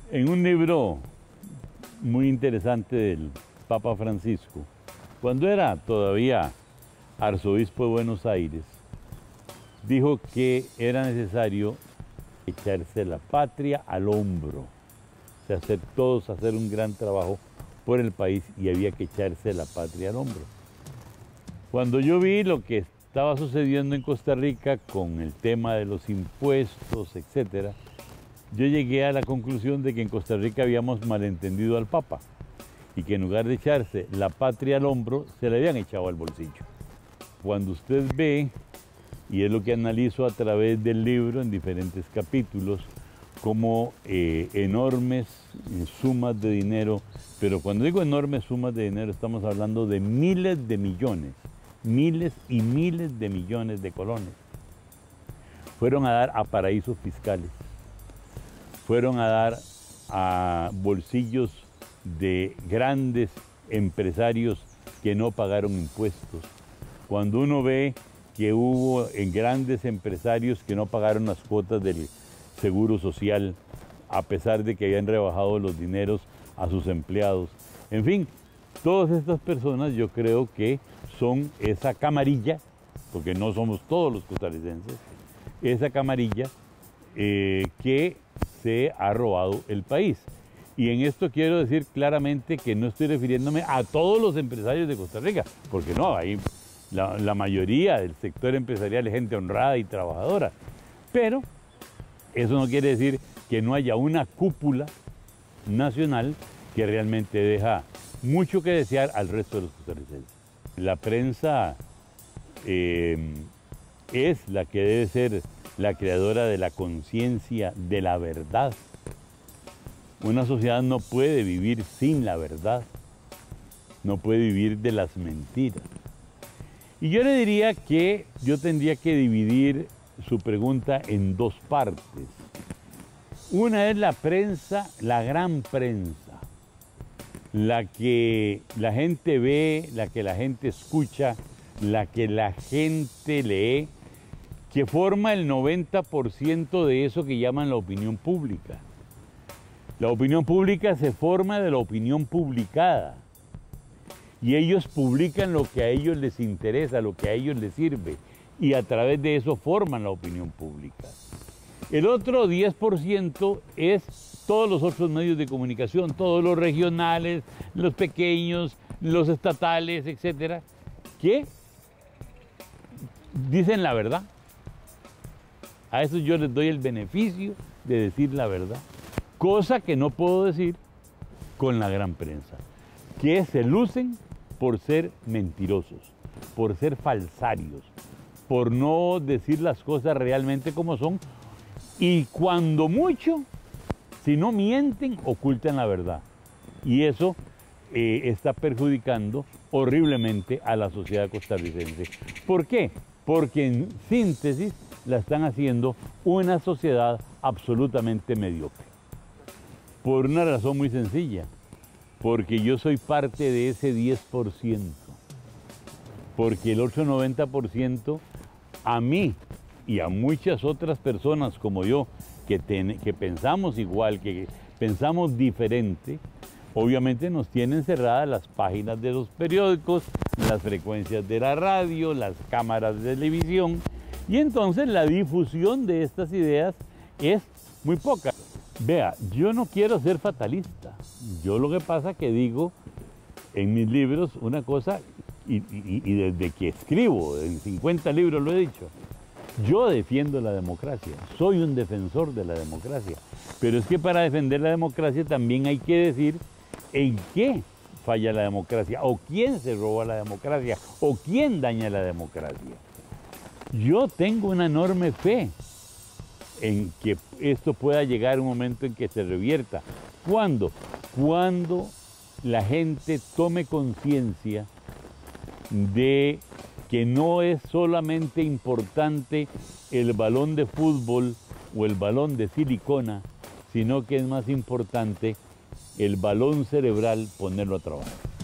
En un libro muy interesante del Papa Francisco, cuando era todavía arzobispo de Buenos Aires, dijo que era necesario echarse la patria al hombro, o sea, hacer un gran trabajo por el país y había que echarse la patria al hombro. Cuando yo vi lo que estaba sucediendo en Costa Rica con el tema de los impuestos, etcétera, yo llegué a la conclusión de que en Costa Rica habíamos malentendido al Papa y que en lugar de echarse la patria al hombro, se le habían echado al bolsillo. Cuando usted ve, y es lo que analizo a través del libro en diferentes capítulos, como enormes sumas de dinero, pero cuando digo enormes sumas de dinero estamos hablando de miles de millones, miles y miles de millones de colones, fueron a dar a paraísos fiscales, fueron a dar a bolsillos de grandes empresarios que no pagaron impuestos. Cuando uno ve que hubo en grandes empresarios que no pagaron las cuotas del Seguro Social, a pesar de que habían rebajado los dineros a sus empleados. En fin, todas estas personas yo creo que son esa camarilla, porque no somos todos los costarricenses, esa camarilla que se ha robado el país. Y en esto quiero decir claramente que no estoy refiriéndome a todos los empresarios de Costa Rica, porque no, ahí la mayoría del sector empresarial es gente honrada y trabajadora. Pero eso no quiere decir que no haya una cúpula nacional que realmente deja mucho que desear al resto de los costarricenses. La prensa es la que debe ser la creadora de la conciencia de la verdad. Una sociedad no puede vivir sin la verdad, no puede vivir de las mentiras. Y yo le diría que yo tendría que dividir su pregunta en dos partes. Una es la prensa, la gran prensa, la que la gente ve, la que la gente escucha, la que la gente lee, que forma el 90% de eso que llaman la opinión pública. La opinión pública se forma de la opinión publicada. Y ellos publican lo que a ellos les interesa, lo que a ellos les sirve. Y a través de eso forman la opinión pública. El otro 10% es todos los otros medios de comunicación, todos los regionales, los pequeños, los estatales, etcétera, que dicen la verdad. A eso yo les doy el beneficio de decir la verdad. Cosa que no puedo decir con la gran prensa, que se lucen por ser mentirosos, por ser falsarios, por no decir las cosas realmente como son, y cuando mucho, si no mienten, ocultan la verdad. Y eso está perjudicando horriblemente a la sociedad costarricense. ¿Por qué? Porque en síntesis la están haciendo una sociedad absolutamente mediocre. Por una razón muy sencilla, porque yo soy parte de ese 10%, porque el otro 90% a mí y a muchas otras personas como yo, que pensamos igual, que pensamos diferente, obviamente nos tienen cerradas las páginas de los periódicos, las frecuencias de la radio, las cámaras de televisión, y entonces la difusión de estas ideas es muy poca. Vea, yo no quiero ser fatalista. Yo lo que pasa es que digo en mis libros una cosa, y desde que escribo, en 50 libros lo he dicho, yo defiendo la democracia, soy un defensor de la democracia, pero es que para defender la democracia también hay que decir en qué falla la democracia, o quién se roba la democracia, o quién daña la democracia. Yo tengo una enorme fe en que esto pueda llegar un momento en que se revierta. ¿Cuándo? Cuando la gente tome conciencia de que no es solamente importante el balón de fútbol o el balón de silicona, sino que es más importante el balón cerebral, ponerlo a trabajar.